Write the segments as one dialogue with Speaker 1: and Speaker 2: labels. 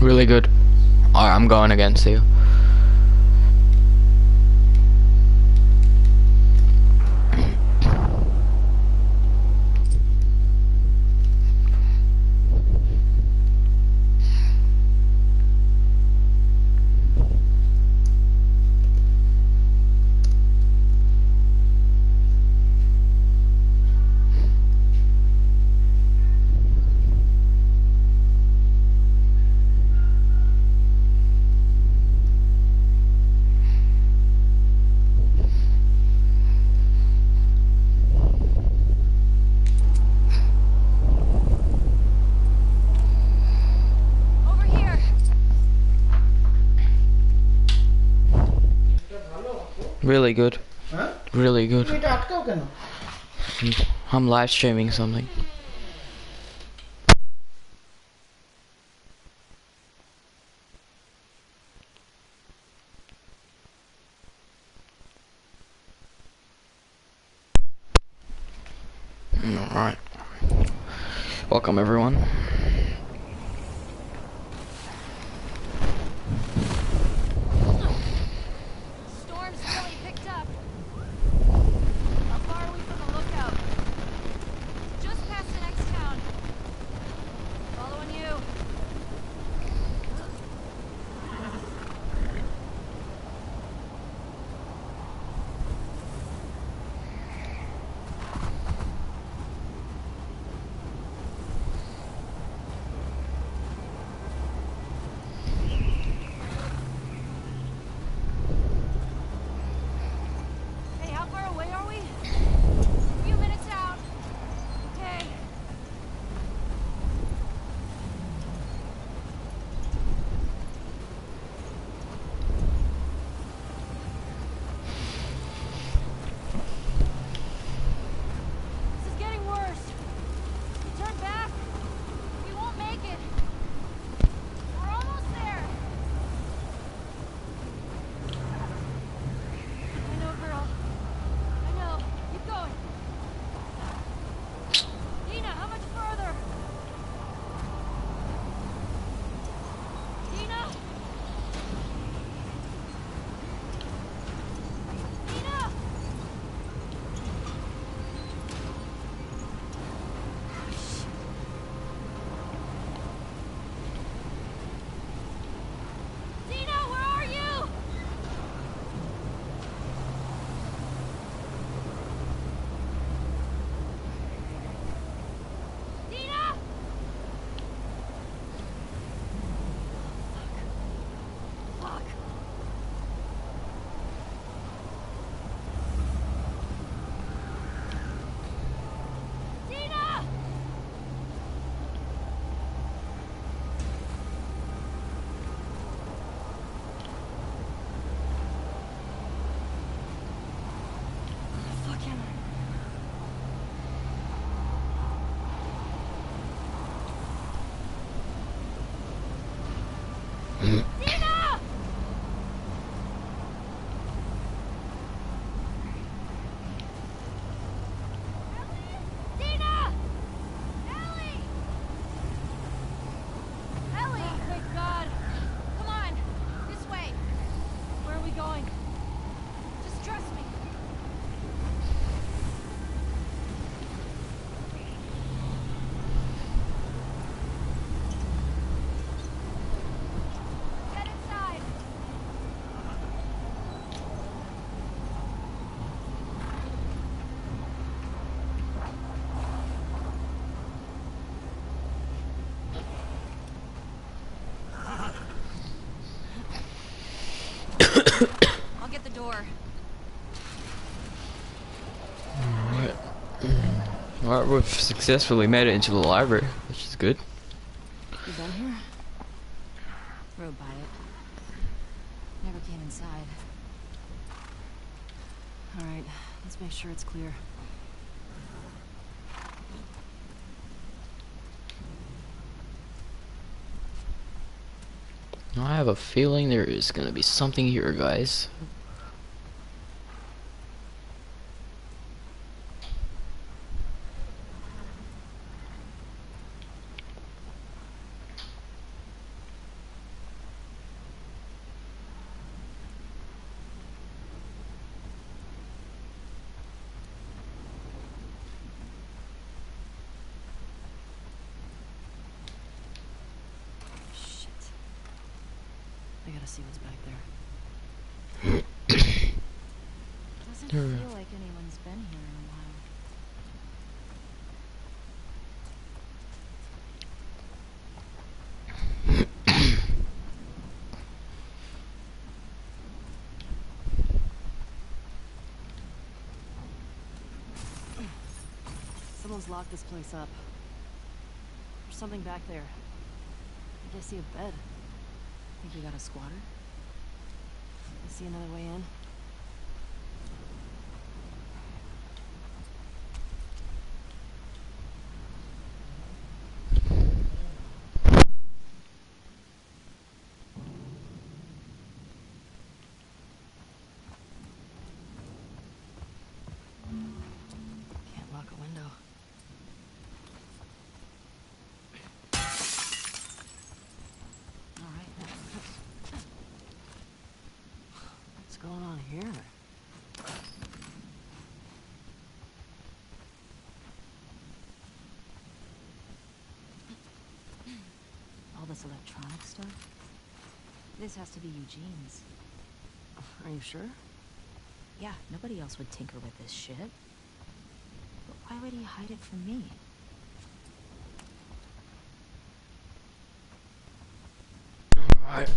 Speaker 1: Really good. Alright, I'm going again, see you. Really good.
Speaker 2: Huh?
Speaker 1: Really good.
Speaker 2: তুমি এটা আটকাও কেন?
Speaker 1: I'm live streaming something. Alright. Welcome everyone.
Speaker 3: Storm's really picked up. How far are we from the lookout? Just past the next town. Following you. Hey, how far away are we? A few minutes out. Okay. This is getting worse. We turn back. We won't make it. We're almost there. I know, girl. I know. Keep going. Dina, how much further? Dina? Dina? Dina, where are you? Dina? Fuck. Dina! Fuck him. Dina! Dina! Ellie! Ellie! Oh, thank God. Come on. This way. Where are we going? Just trust me. Get inside. I'll get the door.
Speaker 1: Alright, we've successfully made it into the library, which is good.
Speaker 3: You been here? Rode by it. Never came inside. Alright, let's make sure it's clear.
Speaker 1: I have a feeling there is gonna be something here, guys.
Speaker 2: see what's back there. Doesn't
Speaker 1: Sure.
Speaker 2: feel like anyone's been here in a while. Someone's locked this place up. There's something back there. I think I see a bed. Think we got a squatter? I see another way in. Can't lock a window. All right. What's going on here? All this electronic stuff? This has to be Eugene's. Are you sure? Yeah, nobody else would tinker with this shit. But why would he hide it from me?
Speaker 1: Alright.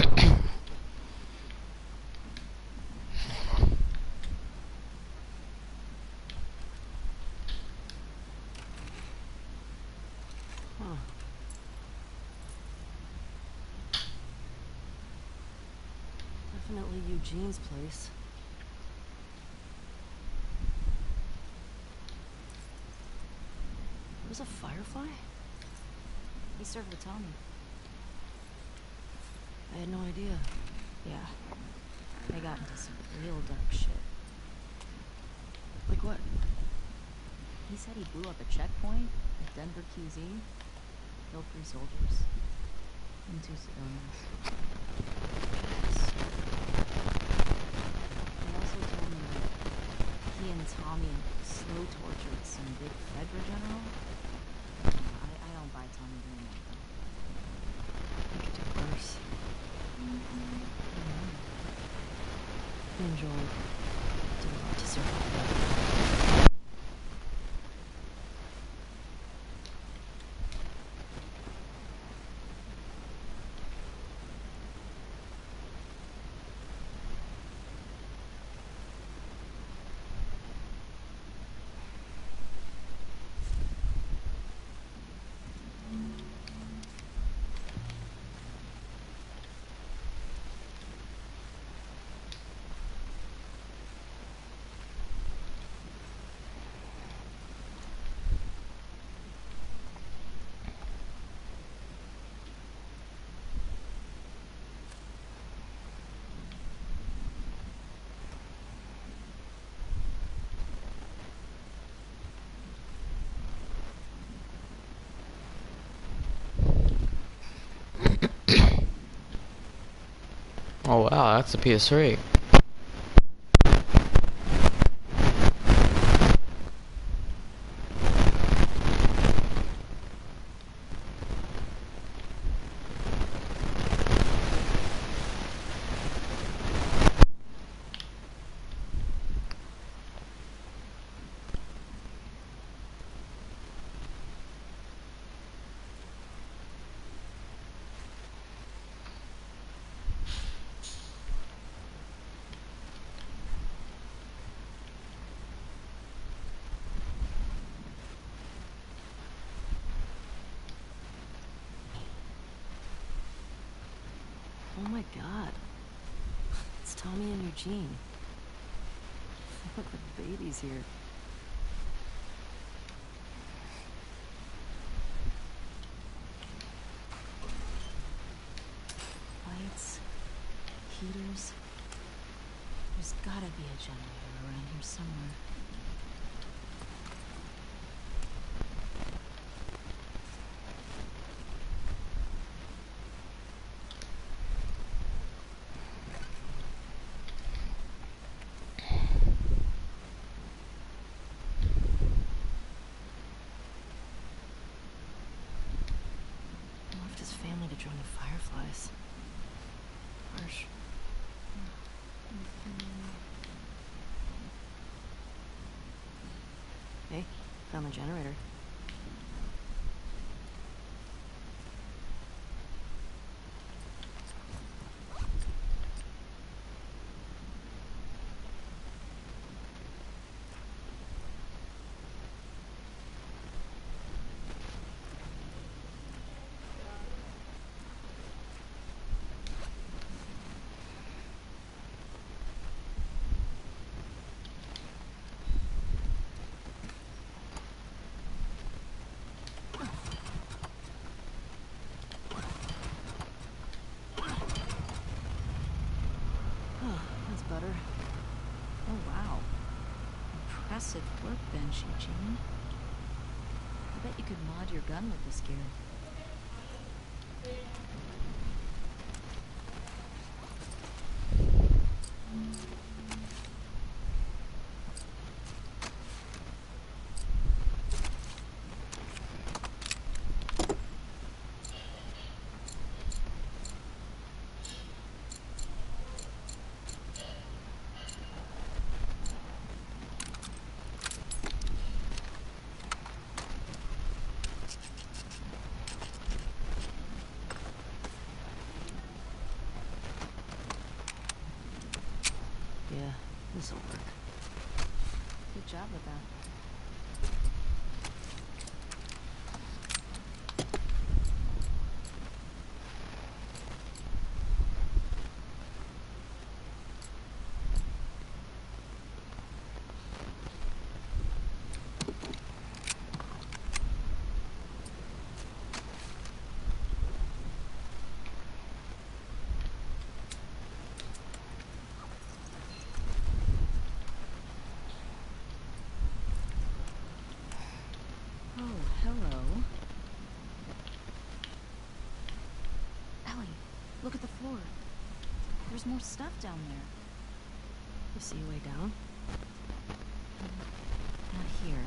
Speaker 2: Huh. Definitely Eugene's place. There's a firefly? He served with Tommy. I had no idea. Yeah. They got into some real dark shit. Like what? He said he blew up a checkpoint at Denver QZ, killed 3 soldiers, and 2 civilians. He also told me that he and Tommy slow tortured some big Fedra general. I don't buy Tommy doing that though. He could do worse. He enjoyed doing it to survive.
Speaker 1: Oh wow, that's a PS3.
Speaker 2: Oh my god. It's Tommy and Eugene. They look like babies here. Lights, heaters. There's gotta be a generator around here somewhere. He left his family to join the Fireflies. Or gosh. Hey, found the generator. That's better. Oh, wow. Impressive workbench, Eugene. I bet you could mod your gun with this gear. Yeah, this'll work. Good job with that. Oh, hello. Ellie, look at the floor. There's more stuff down there. You see a way down? Not here.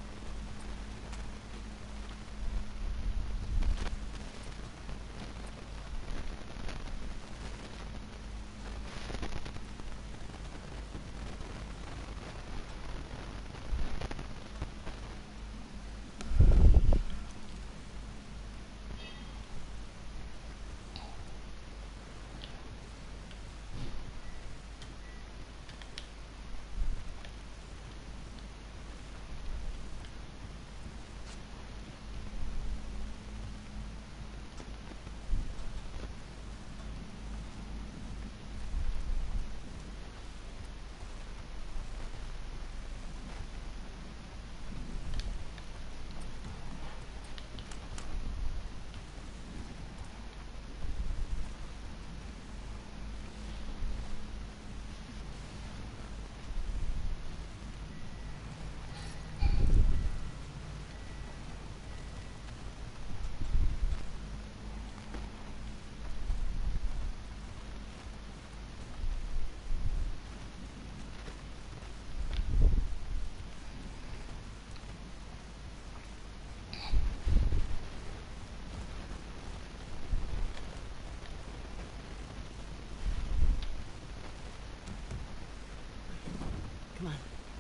Speaker 2: Come on.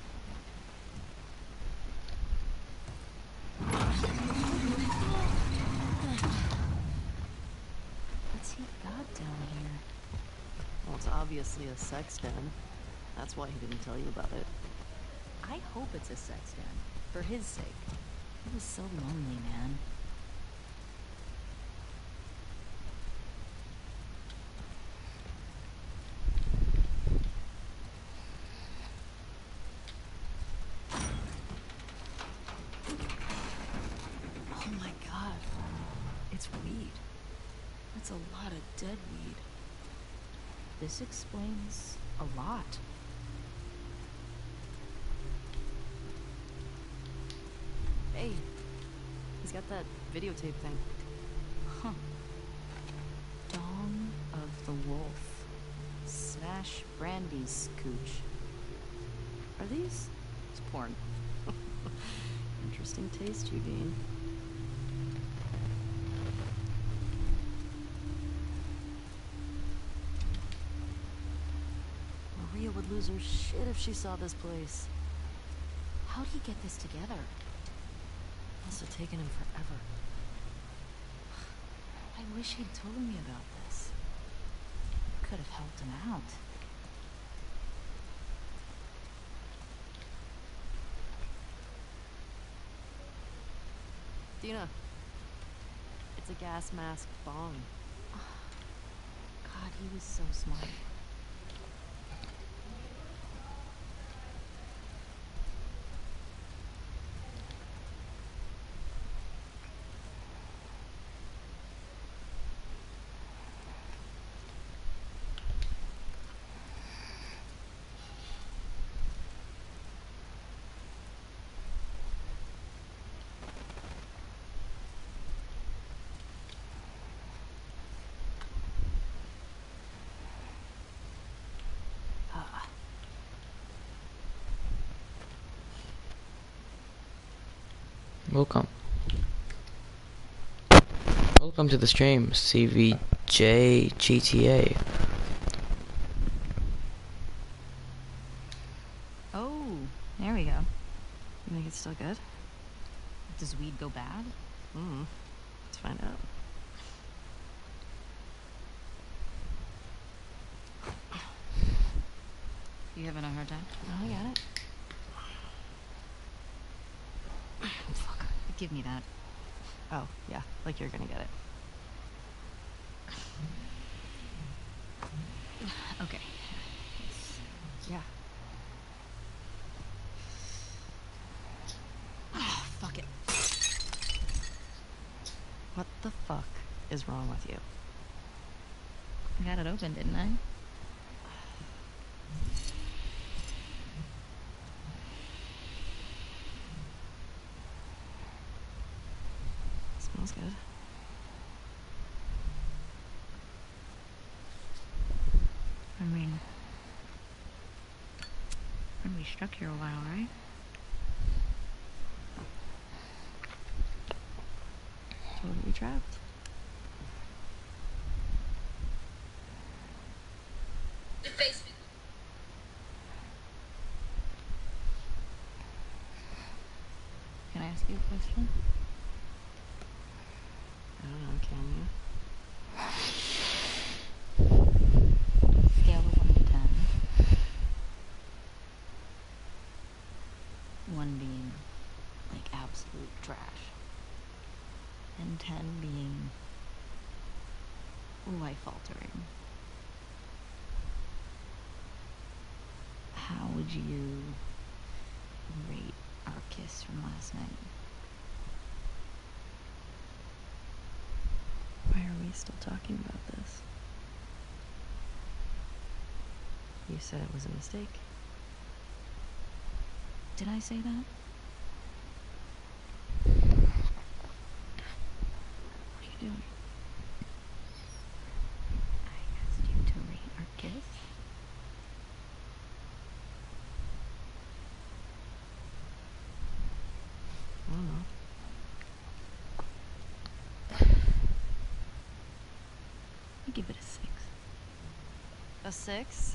Speaker 2: What's he got down here? Well, it's obviously a sex den. That's why he didn't tell you about it. I hope it's a sex den. For his sake. He was so lonely, man. Oh my god. It's weed. That's a lot of dead weed. This explains a lot. Hey, he's got that videotape thing. Huh. Dawn of the Wolf. Smash Brandy's cooch. Are these? It's porn. Interesting taste, Eugene.
Speaker 4: lose her shit if she saw this place.
Speaker 2: How'd he get this together?
Speaker 4: Must have taken him forever.
Speaker 2: I wish he'd told me about this. Could have helped him out.
Speaker 4: Dina. It's a gas mask bong.
Speaker 2: God, he was so smart.
Speaker 1: Welcome. Welcome to the stream, CVJ GTA.
Speaker 2: Oh, there we go.
Speaker 4: You think it's still good?
Speaker 2: Does weed go bad?
Speaker 4: Let's find out.
Speaker 2: You having a hard time?
Speaker 4: No, I got it.
Speaker 2: Fuck. Give me that.
Speaker 4: Oh, yeah, like you're gonna get it.
Speaker 2: Okay.
Speaker 4: Yeah.
Speaker 2: Oh, fuck it.
Speaker 4: What the fuck is wrong with you?
Speaker 2: I got it open, didn't I?
Speaker 4: Smells good.
Speaker 2: I mean, we stuck here a while, right?
Speaker 4: Totally trapped.
Speaker 2: Can I ask you a question?
Speaker 4: I don't know, can you?
Speaker 2: Scale of 1 to 10. 1 being, like, absolute trash. And 10 being life-altering. How would you rate our kiss from last night?
Speaker 4: Why are we still talking about this? You said it was a mistake.
Speaker 2: Did I say that? What are you doing? I asked you to rate our kiss.
Speaker 4: I don't know.
Speaker 2: I give it a 6.
Speaker 4: A 6?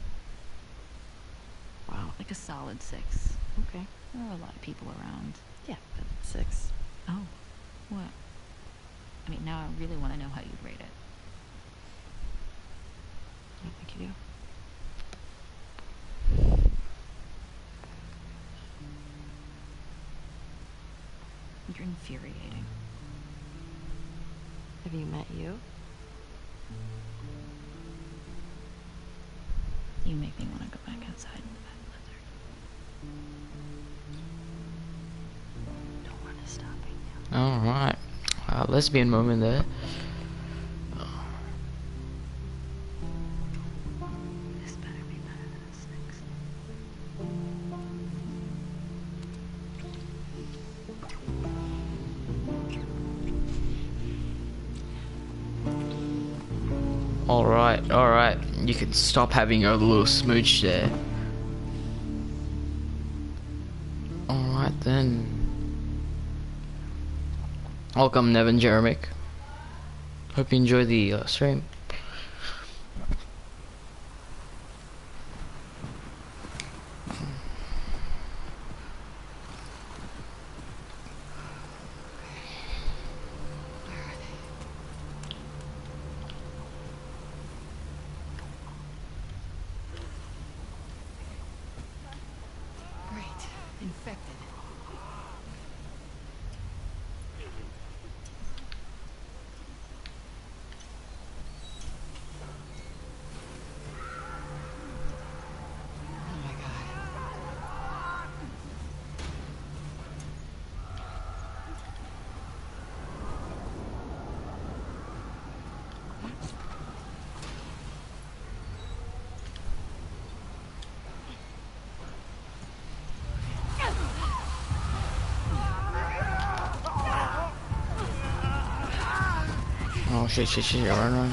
Speaker 4: Wow.
Speaker 2: Like a solid 6.
Speaker 4: Okay.
Speaker 2: There are a lot of people around.
Speaker 4: Yeah, but 6.
Speaker 2: Oh, what? I mean, now I really want to know how you'd rate it.
Speaker 4: I don't think you do.
Speaker 2: You're infuriating.
Speaker 4: Have you met you?
Speaker 2: You make me want to go back outside in the bad weather.
Speaker 4: No one is stopping you.
Speaker 1: Alright. Lesbian moment there.
Speaker 2: This better be better than a 6.
Speaker 1: Alright. You can stop having your little smooch there. Alright then. Welcome, Nevin Jeremic. Hope you enjoy the stream.
Speaker 2: Infected. Oh my god.
Speaker 1: Oh shit, run, run.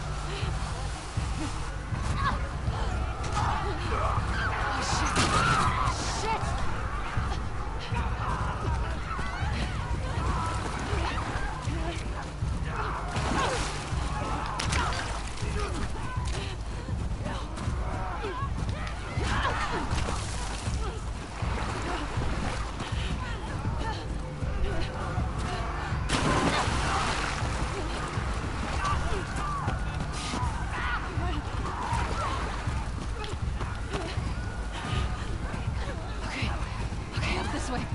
Speaker 2: Okay, up this way.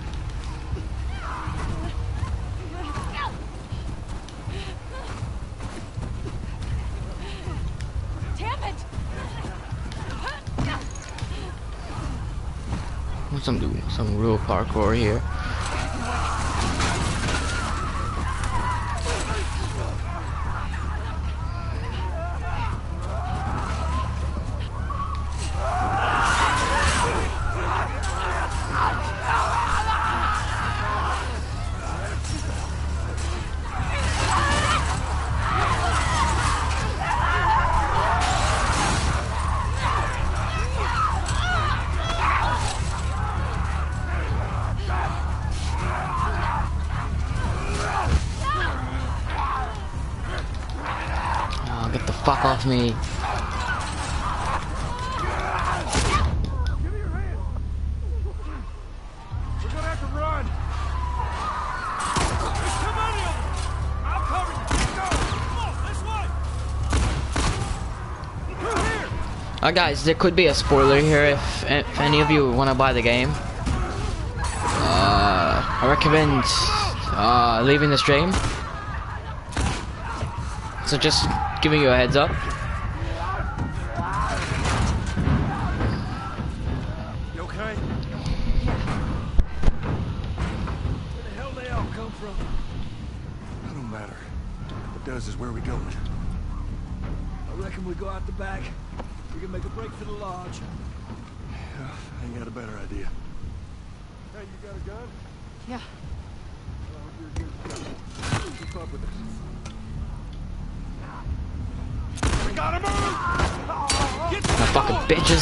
Speaker 2: Damn it!
Speaker 1: Some real parkour here. Oh, get the fuck off me.
Speaker 5: Give me your hand. We're gonna have to run. There's too many of them. I'll cover you. Go. Come on, this way. Through here.
Speaker 1: Guys, there could be a spoiler here if any of you want to buy the game. I recommend leaving the stream. So just giving you a heads up.
Speaker 5: You okay? Where the hell they all come from? It don't matter. What does is where we going.
Speaker 6: I reckon we go out the back. We can make a break for the lodge.
Speaker 5: Yeah, I ain't got a better idea. Hey, you got a gun?
Speaker 2: Yeah.
Speaker 5: Well, you're good. Keep up with us. We gotta move! Get to
Speaker 1: My
Speaker 5: the
Speaker 1: fucking
Speaker 5: door!
Speaker 1: bitches.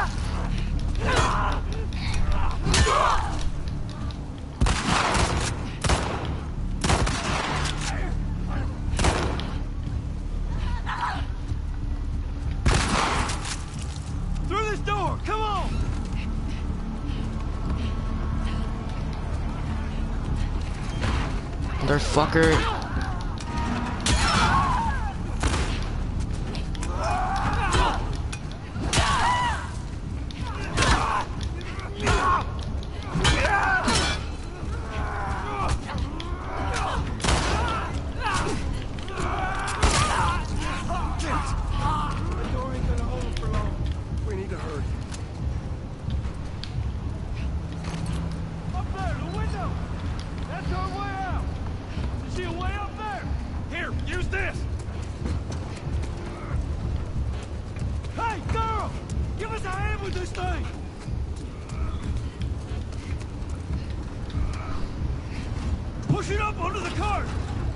Speaker 5: Through this door! Come on!
Speaker 1: Motherfucker.
Speaker 5: The door ain't gonna hold for long. We need to hurry. Up there, the window! That's our way out! You see a way up there? Here, use this! Hey, girl! Give us a hand with this thing! Push it up onto the cart!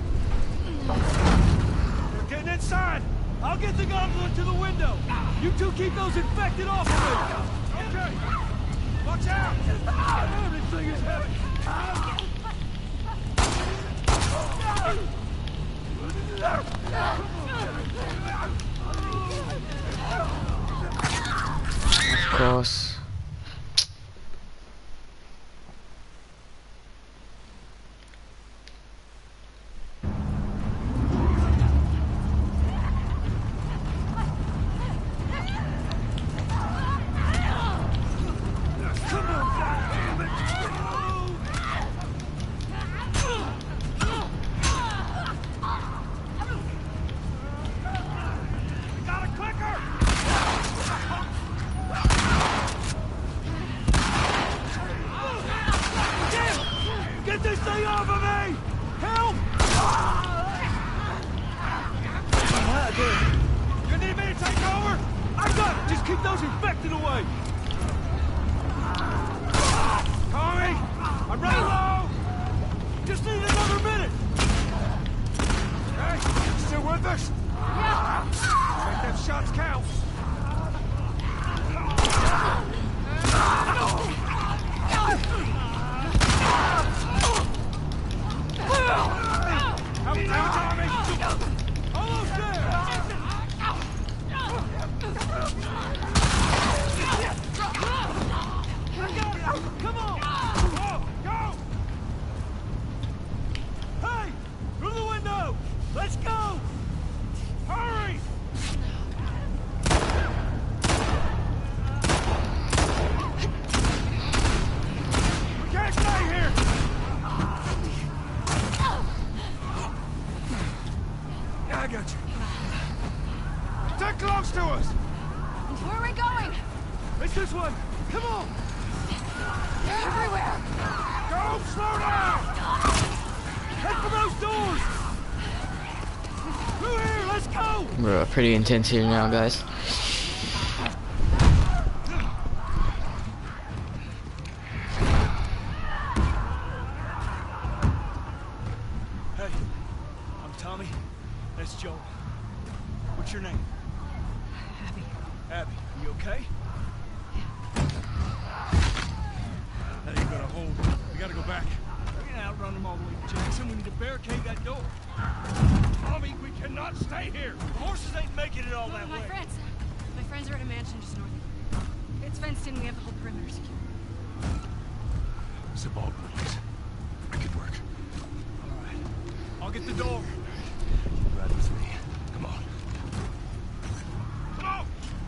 Speaker 5: We're getting inside! I'll get the gondola to the window! You two keep those infected off of me! Okay! Watch out! Everything is heavy!
Speaker 1: Of course.
Speaker 5: Come on! Damn it! Stay off of me! Help! You need me to take over? I got it! Just keep those infected away! Tommy! I'm running low! Just need another minute! Hey, you still with us?
Speaker 3: Yeah.
Speaker 5: Make them shots count! Help now, Tommy! Almost there! Come on! Go! Hey! Through the window! Let's go! Hurry! We can't stay here! I got you. Stay close to us!
Speaker 3: Where are we going?
Speaker 5: It's this one! Come on!
Speaker 3: They're everywhere.
Speaker 5: Go! Slow down! Head for those doors! Through here! Let's go!
Speaker 1: We're pretty intense here now, guys.
Speaker 5: Hey, I'm Tommy. That's Joel. What's your name?
Speaker 2: Abby.
Speaker 5: Abby. You okay? That ain't gonna hold. We gotta go back. We can outrun them all the way to Jackson. We need to barricade that door. Tommy, we cannot stay here. The horses ain't making it all that way.
Speaker 3: My friends are at a mansion just north. It's fenced in. We have the whole perimeter secure.
Speaker 5: Zip all buildings. Make it work. All right. I'll get the door. You ride with me. Come on. Come on!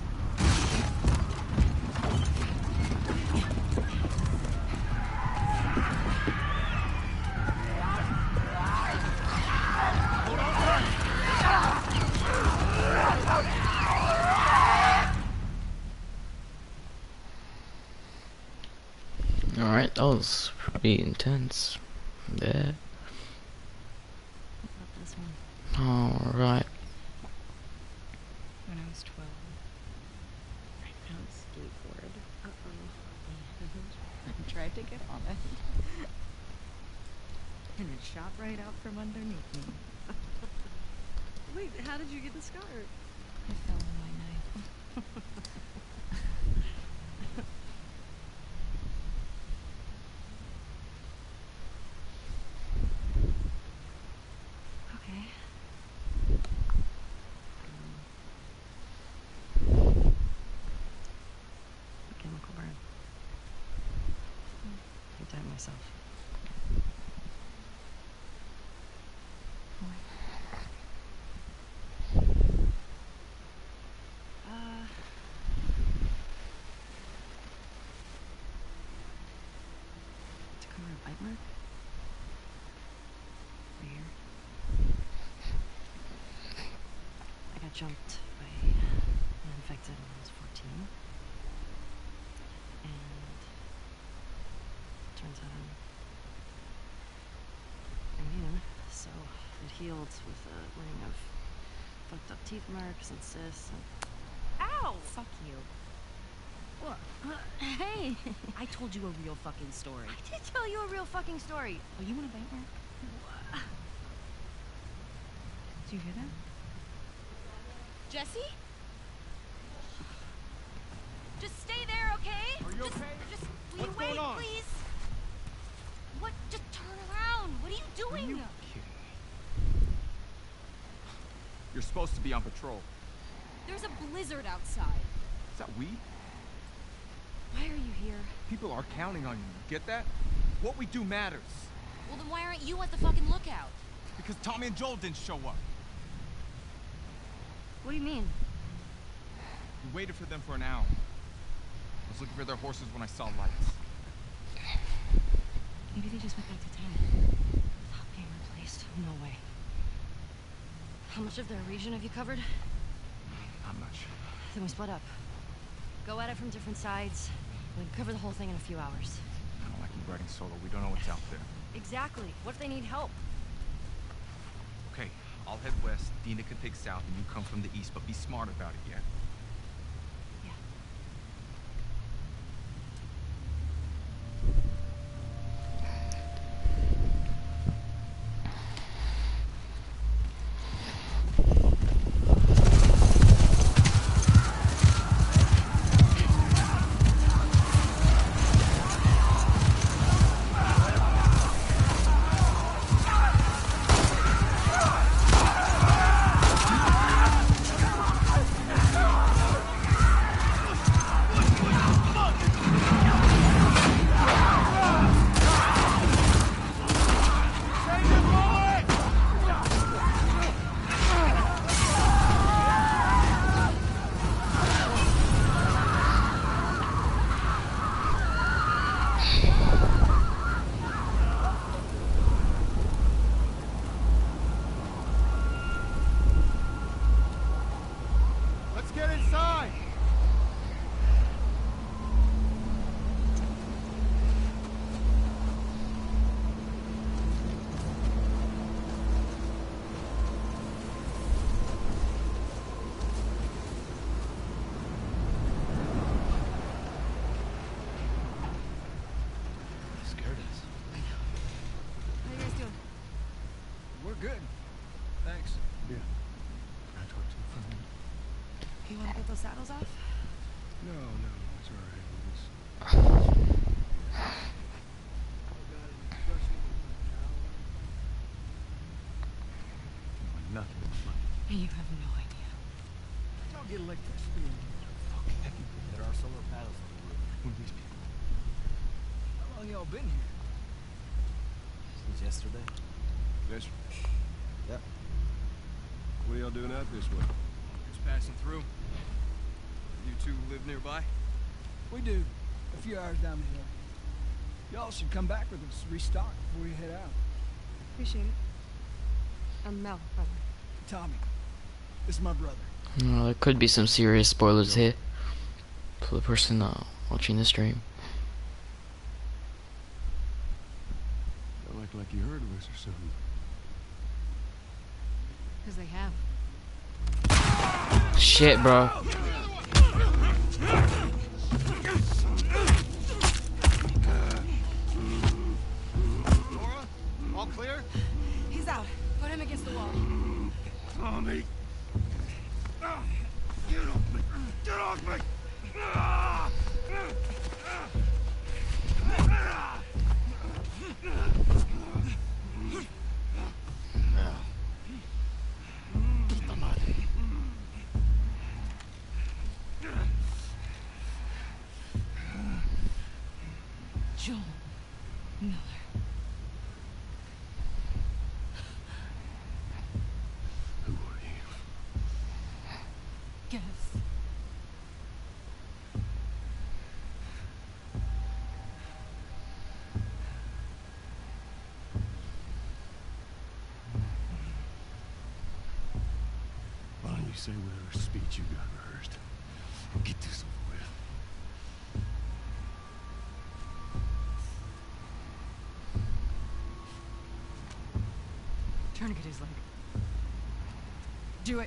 Speaker 5: Hold on tight.
Speaker 1: Alright, that was pretty intense. Yeah.
Speaker 4: What about this one?
Speaker 1: Alright.
Speaker 4: When I was 12, I found a skateboard. I tried to get on it. And it shot right out from underneath me. Wait, how did you get the scar? I fell on my knife. Okay. A chemical burn. I died myself. Tacoma bite mark? Right here. I got jumped by an infected when I was 14. And turns out I'm immune. So it healed with a ring of fucked up teeth marks and cysts and
Speaker 2: Ow! Fuck you. What? Hey! I told you a real fucking story.
Speaker 3: I did tell you a real fucking story.
Speaker 2: Oh, you want a bite mark? Did you hear that?
Speaker 3: Jesse? Just stay there, okay?
Speaker 5: Are you okay?
Speaker 3: Just will
Speaker 5: What's
Speaker 3: you wait,
Speaker 5: going on?
Speaker 3: please? What? Just turn around. What are you doing?
Speaker 5: kidding me?
Speaker 7: You're supposed to be on patrol.
Speaker 3: There's a blizzard outside.
Speaker 7: Is that we?
Speaker 3: Why are you here?
Speaker 7: People are counting on you. Get that? What we do matters.
Speaker 3: Well, then why aren't you at the fucking lookout?
Speaker 7: Because Tommy and Joel didn't show up.
Speaker 3: What do you mean?
Speaker 7: We waited for them for an hour. I was looking for their horses when I saw lights.
Speaker 2: Maybe they just went back to town.
Speaker 3: Without being replaced? No way. How much of their region have you covered?
Speaker 7: Not much.
Speaker 3: Then we split up. Go at it from different sides. We can cover the whole thing in a few hours.
Speaker 7: I don't like you riding solo. We don't know what's out there.
Speaker 3: Exactly. What if they need help?
Speaker 7: Okay, I'll head west, Dina can take south, and you come from the east, but be smart about it, yeah?
Speaker 3: Yeah.
Speaker 5: Let's get inside!
Speaker 6: Scared us.
Speaker 3: How you guys doing?
Speaker 6: We're good. Thanks.
Speaker 5: Yeah. I talked to a friend.
Speaker 3: You want to get those saddles off?
Speaker 5: No, it's alright. Nothing but money.
Speaker 3: You have no idea.
Speaker 6: Y'all get electricity in here.
Speaker 5: Okay.
Speaker 6: There are solar panels on the roof.
Speaker 5: Who are these people?
Speaker 6: How long y'all been here?
Speaker 8: Since yesterday.
Speaker 5: This.
Speaker 8: Yep.
Speaker 5: What are y'all doing out this way?
Speaker 7: Just passing through. You two live nearby?
Speaker 6: We do. A few hours down the hill. Y'all should come back with us, restock before you head out.
Speaker 4: Appreciate it. I'm Mel, by the way.
Speaker 6: Tommy. This is my brother.
Speaker 1: There could be some serious spoilers here for the person watching the stream.
Speaker 5: Don't look like you heard of us or something.
Speaker 4: Because they have.
Speaker 1: Shit, bro.
Speaker 7: Laura? All clear?
Speaker 3: He's out. Put him against the wall.
Speaker 5: Tommy! Get off me! Get off me!
Speaker 3: Joel Miller.
Speaker 5: Who are you?
Speaker 3: Guess.
Speaker 5: Why don't you say whatever speech you got rehearsed? Get this over with.
Speaker 3: Tourniquet his leg. Do it.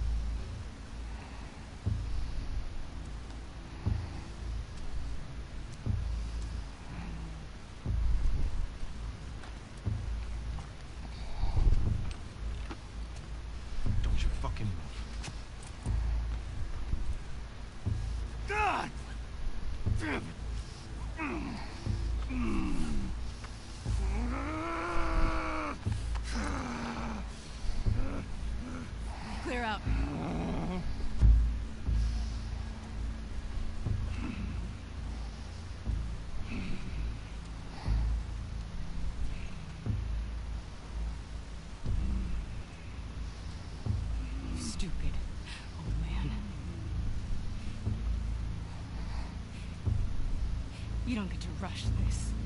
Speaker 5: Don't you fucking move. God! Damn it!
Speaker 3: Clear out. Stupid old man. You don't get to rush this.